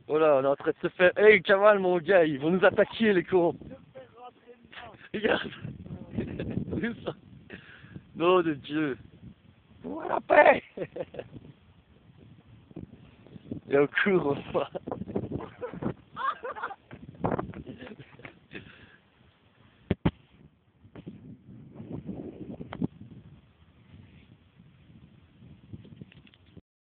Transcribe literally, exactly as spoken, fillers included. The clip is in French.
Voilà, on est en train de se faire... Hey, Kamal, mon gars, ils vont nous attaquer, les cons. Regarde. Vu ça? Nom de Dieu. Pour la paix. Et on court, on va.